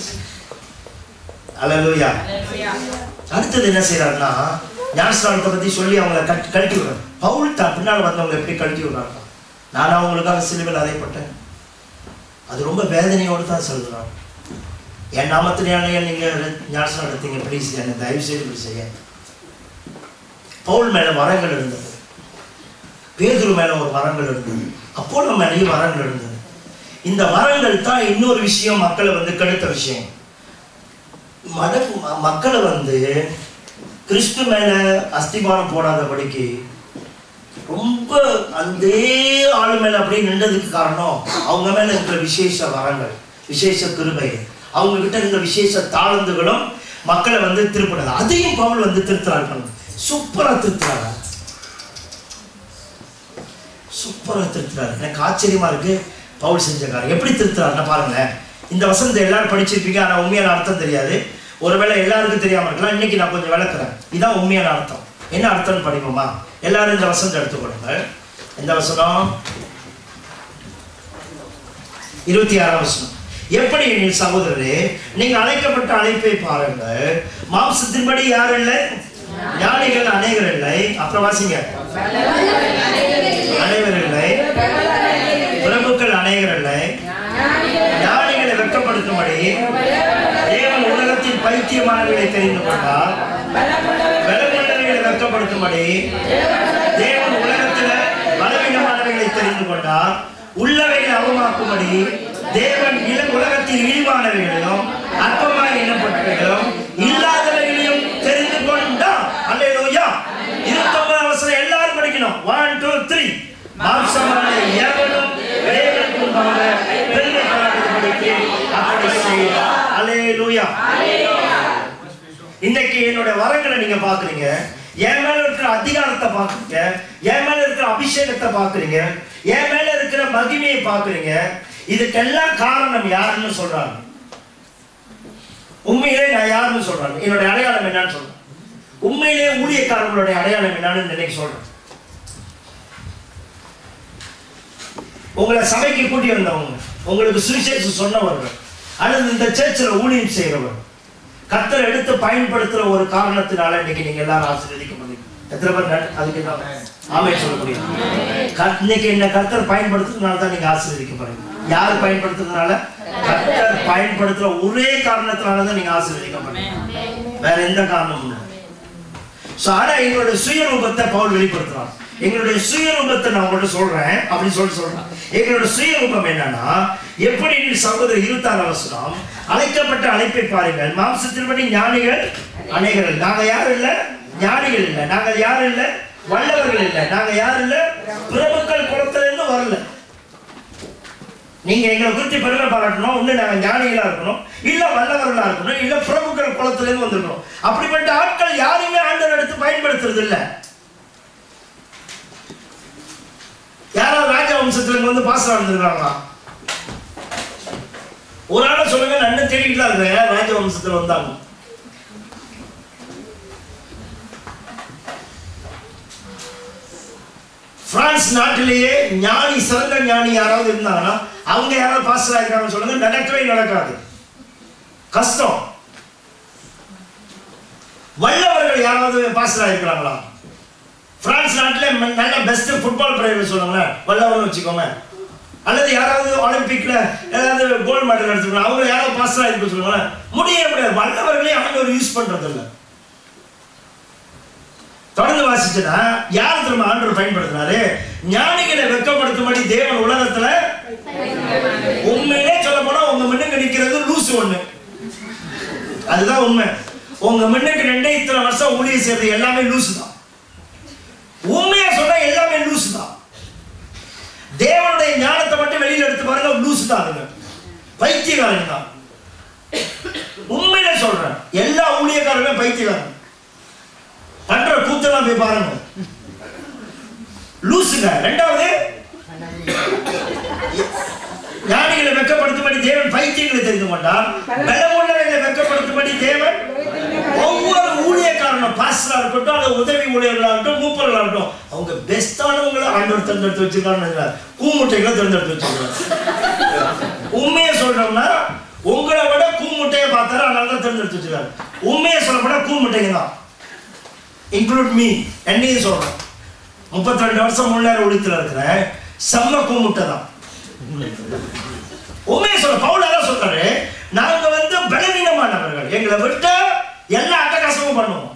Speaker 1: அல்லேலூயா. அடுத்தது என்ன செய்யறாருன்னா, ஞானஸ்நானத்தை பத்தி சொல்லி அவங்களை கட்டி கழட்டி விடுறாரு. பவுல் தான் பின்னால் வந்தவங்களை எப்படி கழட்டி விடுறாங்க. நான் அவங்களுக்காக சிலுவையில் அறையப்பட்டேன். அது ரொம்ப வேதனையோடு தான் சொல்கிறான். என் நாமத்தினாலே நீங்க ஞானஸ்நானம் எடுத்தீங்க, ப்ளீஸ் என்ன தயவு செய்து இப்படி செய்ய. பவுல் மேல வரங்கள் இருந்தது, பேதுரு மேல ஒரு வரங்கள் இருந்தது, அப்போலோ மேலேயும் வரங்கள் இருந்தது. இந்த வரங்கள் தான் இன்னொரு விஷயம் மக்களை வந்து கெடுத்த விஷயம். மக்களை வந்து கிறிஸ்து மேல அஸ்திபாரம் போடாதபடிக்கு ரொம்ப அந்த ஆளு மேல அப்படியே நின்றதுக்கு காரணம் அவங்க மேல இருக்கிற விசேஷ வரங்கள், விசேஷ கிருபை, அவங்க கிட்ட இருந்த விசேஷ தாளந்துகளும் மக்களை வந்து திருப்பினது. அதையும் பவுல் வந்து திருத்துறாரு. சூப்பரா திருத்துறாரு, சூப்பரா திருத்துறாரு. எனக்கு ஆச்சரியமா இருக்கு பவுல் செஞ்ச காரியம். எப்படி திருத்துறாருன்னு பாருங்களேன். இந்த வசனத்தை எல்லாரும் படிச்சிருப்பீங்க, ஆனா உண்மையான அர்த்தம் தெரியாது. ஒருவேளை எல்லாருக்கும் தெரியாம இருக்கலாம். இன்னைக்கு நான் கொஞ்சம் விளக்குறேன். இதான் உண்மையான அர்த்தம். என்ன அர்த்தம்னு படிப்போமா? எல்லாரும் இந்த வசனத்தை எடுத்துக்கொள்ளுங்க. இந்த வசனம் இருபத்தி ஆறாம் வசனம். எப்படி என் சகோதரரே, நீங்க அழைக்கப்பட்ட அழைப்பை பாருங்கள். மாம்சத்தின்படி யார் இல்லை? ஞானிகள் அநேகர் இல்லை. அப்புறம் வாசிங்க. அனைவர் இல்லை, பிரபுக்கள் அநேகர் இல்லை, ஞானிகளை வெட்கப்படுத்தும்படி பைத்தியமானவர்களை தெரிந்து கொண்டார். பலமுள்ளவர்களை வெட்கப்படுத்தும்படி தேவன் உலகத்துல பலவீனமானவர்களை தெரிந்து கொண்டார். உள்ளவைகளை அவமாக்கும்படி தேவன் இள உலகத்தில் இழிவானவைகளிலும் அற்பமாய் எண்ணப்பட்டவைகளும் இல்லாதவைகளையும் தெரிந்து கொண்டார். அல்லேலூயா. இருபத்தொன்பதாம் வசனம் எல்லாரும் படிக்கணும். One two three. மாம்சமான எவனும் தேவனுக்கு முன்பாக பெருமை பாராட்டும்படிக்கு அப்படி செய்தார். அல்லேலூயா. இன்னைக்கு என்னோட வரங்களை நீங்க பாக்குறீங்க, என் மேல இருக்கிற அதிகாரத்தை பாக்குறீங்க, என் மேல இருக்கிற அபிஷேகத்தை பாக்குறீங்க, என் மேல இருக்கிற மகிமையை பாக்குறீங்க. இதுக்கெல்லாம் காரணம் யாருன்னு சொல்றாங்க. உண்மையிலே நான் யாருன்னு சொல்றாங்க. என்னுடைய அடையாளம் என்னன்னு சொல்றேன். உண்மையிலே ஊழியக்காரர்களுடைய அடையாளம் என்னன்னு நினைக்க சொல்றேன். உங்களை சபைக்கு கூட்டி வந்தவங்க, உங்களுக்கு சுவிசேஷம் சொன்னவர்கள், அல்லது இந்த சர்ச்சில் ஊழியம் செய்யறவர்கள், கர்த்தர் எடுத்து பயன்படுத்துற ஒரு காரணத்தினால இன்னைக்கு நீங்க எல்லாரும் ஆசீர்வதிக்க முடியும். எத்தனை பேர் அதுக்கு ஆமென் சொல்ல முடியும்? இன்னைக்கு என்ன கர்த்தர் பயன்படுத்துறதுனால தான் நீங்க ஆசீர்வதிக்க போறீங்க. யார் பயன்படுத்துறதுனால? கர்த்தர் பயன்படுத்துற ஒரே காரணத்தினால தான் நீங்க ஆசீர்வதிக்க போறீங்க. வேற எந்த காரணமும் இல்லை. ஆனா எங்களுடைய சுயரூபத்தை பவுல் வெளிப்படுத்துறான். எங்களுடைய சுயரூபத்தை நான் உங்கள்கிட்ட சொல்றேன் அப்படின்னு சொல்லி சொல்றேன். எங்களுடைய சுயரூபம் என்னன்னா, எப்படி சகோதரர் இருபத்தாறு வசனம், அழைக்கப்பட்ட அழைப்பை பாருங்கள், மாம்சத்தின்படி ஞானிகள் அநேகர்கள். நாங்க யாரும் இல்ல, ஞானிகள் இல்ல, நாங்க யாரும் இல்ல, வல்லவர்கள் இல்ல, நாங்க யாரும் இல்ல, பிரபுக்கள் குலத்துல இருந்து வரல. நீங்க எங்களை குறித்து பெருமை பாராட்டணும். ஒண்ணு நாங்க ஞானிகளா இருக்கணும், இல்ல வல்லவர்களா இருக்கணும், இல்ல பிரபுக்கள் குலத்துல இருந்து வந்துடணும். அப்படிப்பட்ட ஆட்கள் யாருமே ஆண்டவர் எடுத்து பயன்படுத்துறது இல்ல. யாராவது ராஜா வம்சத்துல வந்து பாஸ்டரா இருந்திருக்காங்களா? ஒரு ஆளை சொல்லுங்க. நன்மை தேடிட்டு தான் இருக்கிறேன். ராஜ வம்சத்துல வந்தாங்க. பிரான்ஸ் நாட்டிலேயே ஞானி, சிறந்த ஞானி யாராவது இருந்தாங்கன்னா அவங்க யாராவது பாஸ்டரா இருக்காங்கன்னு சொல்லுங்க. நடக்கவே நடக்காது, கஷ்டம். வல்லவர்கள் யாராவது பாஸ்டரா இருக்கிறாங்களா? பிரான்ஸ் நாட்டில் நல்ல பெஸ்ட் ஃபுட்பால் பிளேயர் சொல்லுங்க, வல்லவர்னு வச்சுக்கோங்க. அல்லது யாராவது ஒலிம்பிக்ல ஏதாவது கோல்டு மெடல் எடுத்துக்கணும், அவங்க யாராவது பாஸ்டரா இருக்க சொல்லுங்க. முடிய முடியாது. வல்லவர்களே ஆண்டவர் யூஸ் பண்றது இல்லை. தொடர்ந்து வாசிச்சுன்னா யார் திரும்ப ஆண்டவர் பயன்படுத்தினாரு? ஞானிகளை வெட்கப்படுத்தும்படி தேவன் உலகத்துல. உண்மையிலே சொல்ல போனா உங்க முன்னுக்கு நிக்கிறது லூசு ஒண்ணு. அதுதான் உண்மை. உங்க முன்னுக்கு ரெண்டே இத்தனை வருஷம் ஊழியம் செய்யறது எல்லாமே லூசு தான். உண்மையா சொன்னா எல்லாமே லூசு தான். தேவனுடைய ஞானத்தை மட்டும் வெளியில எடுத்து பாருங்க, லூசு தான், பைத்தியக்காரன் தான். உண்மையில சொல்றேன், எல்லா ஊழியக்காரருமே பைத்தியக்காரன். பண்ற கூத்தெல்லாம் போய் பாருங்க, லூசுங்க. ரெண்டாவது, ஞானிகளை வெட்கப்படுத்தும்படி தேவன் பைத்தியங்களை தெரிந்து கொண்டார். பலமுள்ளவர்களை வெட்கப்படுத்தும்படி தேவன் ஒவ்வொரு ஊழியக்காரனும், பாஸ்டரா இருக்கட்டும், அல்லது உதவி ஊழியர்களா இருக்கட்டும், மூப்பர்களா இருக்கட்டும், அவங்க பெஸ்டானவங்களை ஆண்டவர் தேர்ந்தெடுத்து வச்சிருக்காங்க. கூமுட்டைகளை தேர்ந்தெடுத்து வச்சிருக்காங்க. உண்மையை சொல்றோம்னா உங்களை விட கூமுட்டையை பார்த்தாரு, அதனால தான் தேர்ந்தெடுத்து வச்சிருக்காரு. உண்மையை சொல்லப்போனா கூமுட்டைங்க தான். இன்க்ளூட் மீ, என்னையும் சொல்றேன். முப்பத்தி ரெண்டு வருஷம் முன்னேற ஒழித்துல இருக்கிறேன். செம்ம கூமுட்டை தான். உண்மையை சொல்ல பவுல் தான் சொல்றாரு, நாங்க வந்து பலவீனமானவர்கள், எங்களை விட்டு எல்லா அட்டகாசமும் பண்ணுவோம்,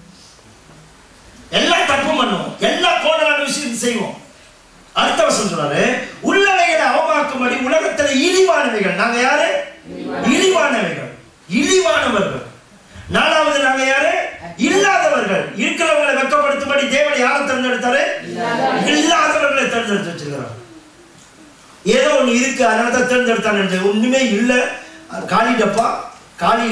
Speaker 1: எல்லா தப்பும் பண்ணுவோம், எல்லா கோணலான விஷயத்தை செய்வோம். அடுத்த வருஷம் சொல்றாரு, உள்ளவைகளை அவமாக்கும்படி உலகத்தில் இழிவானவைகள். நாங்க யாரு? இழிவானவைகள், இழிவானவர்கள். நாலாவது, நாங்க யாரு? இல்லாதவர்கள். இருக்கிறவங்களை வெட்கப்படுத்தும்படி தேவன் யாரை தேர்ந்தெடுத்தாரு? இல்லாதவர்களை தேர்ந்தெடுத்து வச்சிருக்கிறார். ஏதோ ஒண்ணு இருக்கு, அதனால தான் தேர்ந்தெடுத்தாங்க. ஒண்ணுமே இல்லை, காலி டப்பா, காலி.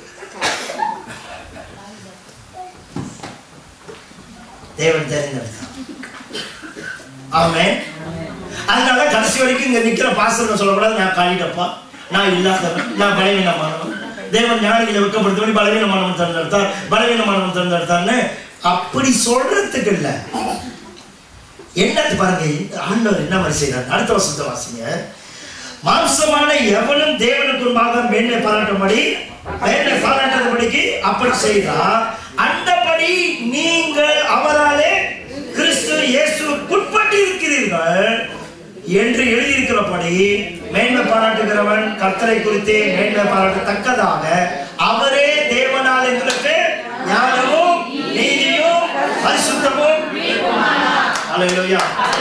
Speaker 1: தேவன் தேர்ந்தெடுத்தார். ஆமென். அதனால கடைசி வரைக்கும் இங்க நிக்கிற பாஸ்டர் சொல்லக்கூடாது, நான் காலி டப்பா, நான் இல்லாதவன், நான் பலவீனமானவன். தேவன் ஞானிகளை வெட்கப்படுத்தும்படி பலவீனமானவன் தேர்ந்தெடுத்தார், பலவீனமானவன் தேர்ந்தெடுத்தார்னு அப்படி சொல்றதுக்கு இல்ல. என்னது பாருங்க, ஆண்டவர் என்ன மாதிரி செய்யறார். அடுத்த வருஷத்தை வாசிங்க. மாம்சமான எவனும் தேவனுக்கு முன்பாக மேன்மை பாராட்டும்படி, மேன்மை பாராட்டும்படிக்கு அப்படி செய்தார். அந்தபடி நீங்கள் அவராலே கிறிஸ்து இயேசுவுக்குட்பட்டு இருக்கிறீர்கள் என்று எழுதியிருக்கிறபடி மேன்மை பாராட்டுகிறவன் கர்த்தரை குறித்தே மேன்மை பாராட்டத்தக்கதாக அவரே பரிசுத்தமும் மீட்புமானார். ஹல்லேலூயா.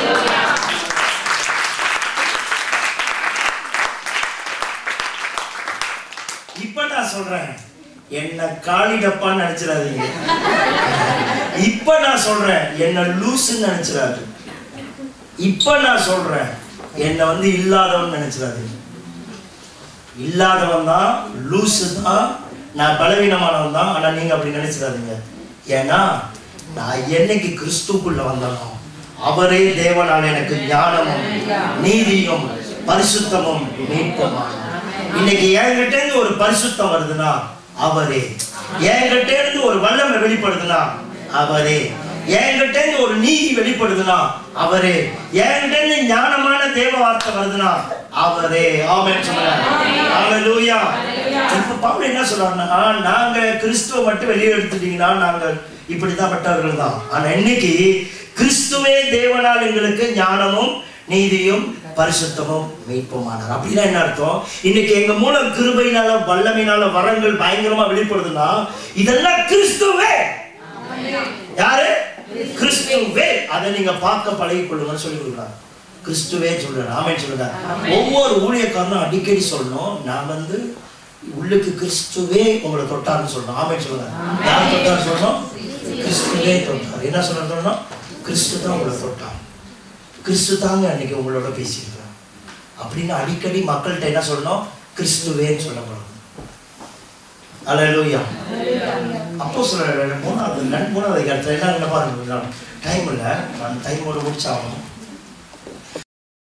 Speaker 1: இப்ப நான் சொல்றேன், என்ன காளி டப்பான்னு நினைச்சிடாதீங்க. இப்ப நான் சொல்றேன், என்ன லூசுன்னு நினைச்சிடாது. இப்ப நான் சொல்றேன், என்ன வந்து இல்லாதவன் நினைச்சிடாதீங்க. இல்லாதவன் தான், லூசு தான், நான் பலவீனமானவன் தான். ஆனா நீங்க அப்படி நினைச்சிடாதீங்க. ஏன்னா நான் என்னைக்கு கிறிஸ்துக்குள்ள வந்தானோ அவரே தேவனால் எனக்கு ஞானமும் நீதியும் பரிசுத்தமும் மீட்புமானார். இன்னைக்கு என்கிட்ட இருந்து ஒரு பரிசுத்தம் வருதுன்னா அவரே, என்கிட்ட இருந்து ஒரு வல்லமை வெளிப்படுதுன்னா அவரே, என்கிட்ட இருந்து ஒரு நீதி வெளிப்படுதுன்னா அவரே, என்கிட்ட இருந்து ஞானமான தேவ வார்த்தை வருதுன்னா அவரே. ஆமென் சொல்லுங்க. ஹல்லேலூயா. இப்ப பவுல் என்ன சொல்றாருன்னா, நாங்க கிறிஸ்துவ மட்டும் வெளியே எடுத்துட்டீங்கன்னா நாங்க இப்படிதான் பட்டவர்கள் தான். ஆனா இன்னைக்கு கிறிஸ்துவே தேவனால் எங்களுக்கு ஞானமும் நீதியும் பரிசுத்தமும் மீட்புமானார். அப்படின்னா என்ன அர்த்தம்? இன்னைக்கு எங்க மூலம் கிருபையினால வல்லமையினால வரங்கள் பயங்கரமா வெளிப்படுதுன்னா இதெல்லாம் கிறிஸ்துவே. யாரு? கிறிஸ்துவே. அதை நீங்க பார்க்க பழகிக் கொள்ளுங்கன்னு சொல்லி கொடுக்குறாங்க. கிறிஸ்துவே சொல்றாரு. ஆமென் சொல்லுங்க. ஒவ்வொரு ஊழியக்காரனும் அடிக்கடி சொல்லணும், நான் வந்து உள்ளுக்கு கிறிஸ்துவே உங்களை தொட்டார்னு சொல்லணும். ஆமென் சொல்லுங்க. யார் தொட்டார் சொல்லணும்? கிறிஸ்துவே தொட்டார். என்ன சொல்ல சொல்லணும்? கிறிஸ்து தான் உங்களை தொட்டார். கிறிஸ்து தாங்க அன்னைக்கு உங்களோட பேசியிருக்கிறார் அப்படின்னு அடிக்கடி மக்கள்கிட்ட என்ன சொல்லணும்? கிறிஸ்துவேன்னு சொல்லப்படும். ஹல்லேலூயா. அப்போ சொல்ற மூணாவது மூணாவது இடத்துல என்ன பாருங்க, டைம் இல்லை, நான் டைமோட முடிச்சாகணும்.